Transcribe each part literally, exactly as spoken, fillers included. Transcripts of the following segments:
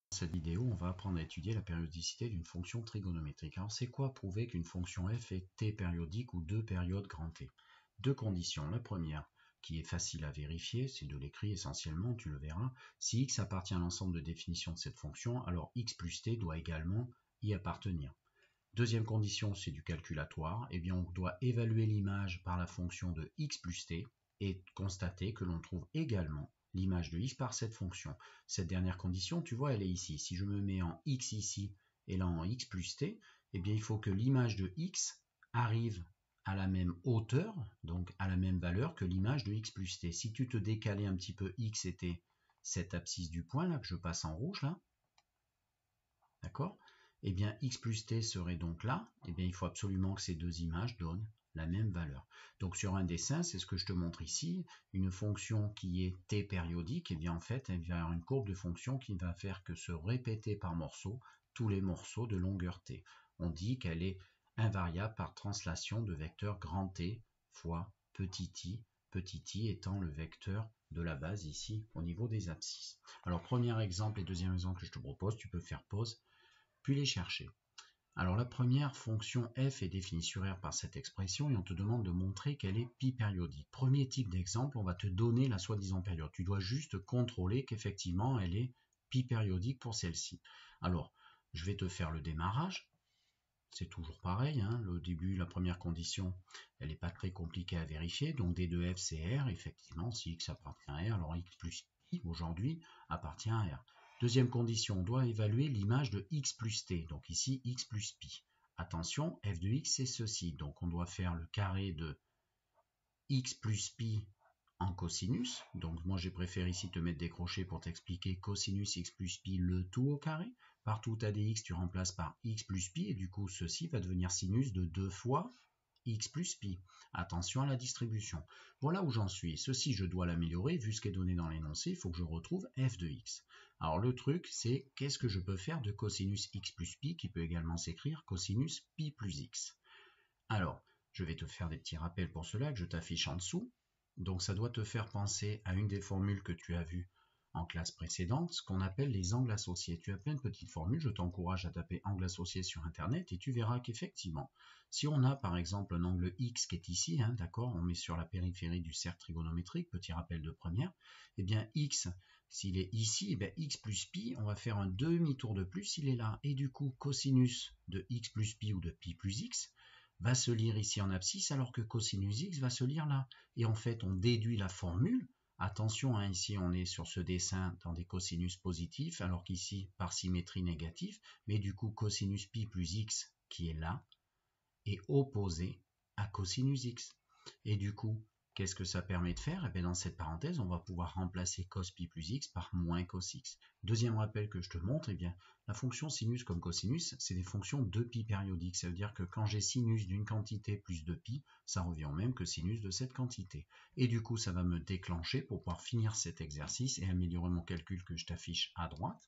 Dans cette vidéo, on va apprendre à étudier la périodicité d'une fonction trigonométrique. Alors, c'est quoi prouver qu'une fonction f est t périodique ou deux périodes grand T? Deux conditions. La première, qui est facile à vérifier, c'est de l'écrit essentiellement, tu le verras. Si x appartient à l'ensemble de définition de cette fonction, alors x plus t doit également y appartenir. Deuxième condition, c'est du calculatoire. Eh bien, on doit évaluer l'image par la fonction de x plus t et constater que l'on trouve également l'image de x par cette fonction. Cette dernière condition, tu vois, elle est ici. Si je me mets en x ici et là en x plus t, eh bien, il faut que l'image de x arrive à la même hauteur, donc à la même valeur que l'image de x plus t. Si tu te décalais un petit peu, x était cette abscisse du point là que je passe en rouge là, d'accord? Eh bien, x plus t serait donc là. Eh bien, il faut absolument que ces deux images donnent la même valeur. Donc, sur un dessin, c'est ce que je te montre ici, une fonction qui est t périodique, eh bien, en fait, elle va avoir une courbe de fonction qui ne va faire que se répéter par morceaux tous les morceaux de longueur t. On dit qu'elle est invariable par translation de vecteur grand T fois petit i, petit i étant le vecteur de la base ici au niveau des abscisses. Alors, premier exemple et deuxième exemple que je te propose, tu peux faire pause, puis les chercher. Alors la première, fonction f est définie sur R par cette expression et on te demande de montrer qu'elle est pi périodique. Premier type d'exemple, on va te donner la soi-disant période. Tu dois juste contrôler qu'effectivement elle est pi périodique pour celle-ci. Alors, je vais te faire le démarrage. C'est toujours pareil, hein. Le début, la première condition, elle n'est pas très compliquée à vérifier. Donc d de f c'est R, effectivement, si x appartient à R, alors x plus pi aujourd'hui appartient à R. Deuxième condition, on doit évaluer l'image de x plus t, donc ici x plus pi. Attention, f de x c'est ceci, donc on doit faire le carré de x plus pi en cosinus, donc moi j'ai préféré ici te mettre des crochets pour t'expliquer cosinus x plus pi le tout au carré. Partout où tu as des x, tu remplaces par x plus pi, et du coup ceci va devenir sinus de deux fois x plus pi. Attention à la distribution. Voilà où j'en suis. Ceci, je dois l'améliorer. Vu ce qui est donné dans l'énoncé, il faut que je retrouve f de x. Alors le truc, c'est qu'est-ce que je peux faire de cosinus x plus pi, qui peut également s'écrire cosinus pi plus x. Alors, je vais te faire des petits rappels pour cela, que je t'affiche en dessous. Donc ça doit te faire penser à une des formules que tu as vues en classe précédente, ce qu'on appelle les angles associés. Tu as plein de petites formules, je t'encourage à taper angle associé sur internet et tu verras qu'effectivement, si on a par exemple un angle X qui est ici, hein, d'accord, on met sur la périphérie du cercle trigonométrique, petit rappel de première, et eh bien X, s'il est ici, eh bien X plus pi, on va faire un demi-tour de plus, il est là, et du coup cosinus de X plus pi ou de pi plus X va se lire ici en abscisse alors que cosinus X va se lire là, et en fait on déduit la formule. Attention, hein, ici on est sur ce dessin dans des cosinus positifs, alors qu'ici par symétrie négative, mais du coup cosinus pi plus x qui est là, est opposé à cosinus x. Et du coup, qu'est-ce que ça permet de faire? Et bien dans cette parenthèse, on va pouvoir remplacer cos pi plus x par moins cos x. Deuxième rappel que je te montre, et bien la fonction sinus comme cosinus, c'est des fonctions de pi périodiques. Ça veut dire que quand j'ai sinus d'une quantité plus de pi, ça revient au même que sinus de cette quantité. Et du coup, ça va me déclencher pour pouvoir finir cet exercice et améliorer mon calcul que je t'affiche à droite.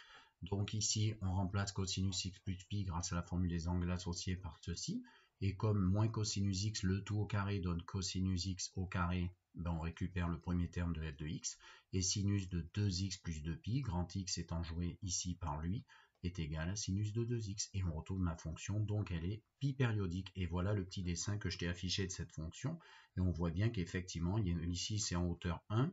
Donc ici, on remplace cosinus x plus pi grâce à la formule des angles associés par ceci. Et comme moins cosinus x, le tout au carré donne cosinus x au carré, ben on récupère le premier terme de f de x. Et sinus de deux x plus deux pi, grand x étant joué ici par lui, est égal à sinus de deux x. Et on retrouve ma fonction, donc elle est pi périodique. Et voilà le petit dessin que je t'ai affiché de cette fonction. Et on voit bien qu'effectivement, ici c'est en hauteur un.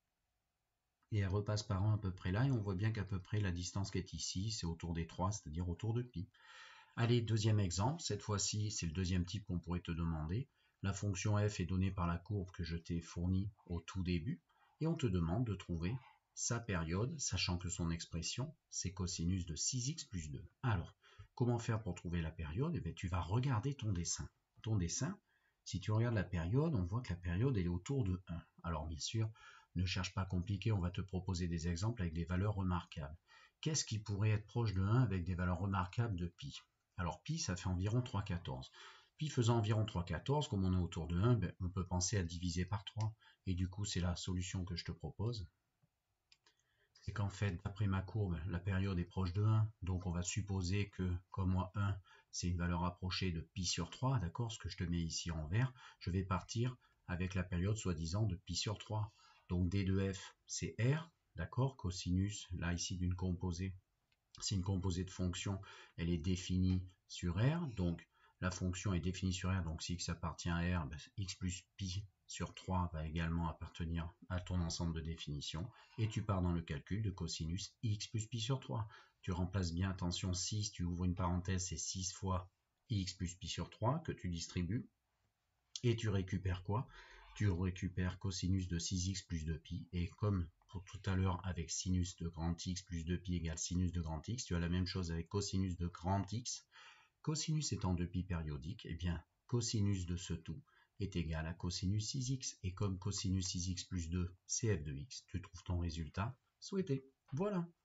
Et elle repasse par un à peu près là, et on voit bien qu'à peu près la distance qui est ici, c'est autour des trois, c'est-à-dire autour de pi. Allez, deuxième exemple, cette fois-ci, c'est le deuxième type qu'on pourrait te demander. La fonction f est donnée par la courbe que je t'ai fournie au tout début, et on te demande de trouver sa période, sachant que son expression, c'est cosinus de six x plus deux. Alors, comment faire pour trouver la période? Eh bien, tu vas regarder ton dessin. Ton dessin, si tu regardes la période, on voit que la période elle est autour de un. Alors, bien sûr, ne cherche pas compliqué, on va te proposer des exemples avec des valeurs remarquables. Qu'est-ce qui pourrait être proche de un avec des valeurs remarquables de pi? Alors pi, ça fait environ trois virgule quatorze. Pi faisant environ trois virgule quatorze, comme on est autour de un, ben, on peut penser à diviser par trois. Et du coup, c'est la solution que je te propose. C'est qu'en fait, d'après ma courbe, la période est proche de un. Donc on va supposer que, comme moi, un, c'est une valeur approchée de pi sur trois, d'accord? Ce que je te mets ici en vert. Je vais partir avec la période soi-disant de pi sur trois. Donc d de f, c'est R, d'accord? Cosinus, là ici d'une composée c'est une composée de fonction, elle est définie sur R, donc la fonction est définie sur R, donc si x appartient à R, ben, x plus pi sur trois va également appartenir à ton ensemble de définition, et tu pars dans le calcul de cosinus x plus pi sur trois. Tu remplaces bien, attention, six, tu ouvres une parenthèse, c'est six fois x plus pi sur trois que tu distribues, et tu récupères quoi? Tu récupères cosinus de six x plus deux pi, et comme pour tout à l'heure avec sinus de grand X plus deux pi égale sinus de grand X, tu as la même chose avec cosinus de grand X. Cosinus étant deux pi périodique, et bien cosinus de ce tout est égal à cosinus six x, et comme cosinus six x plus deux c'est f de x, tu trouves ton résultat souhaité. Voilà.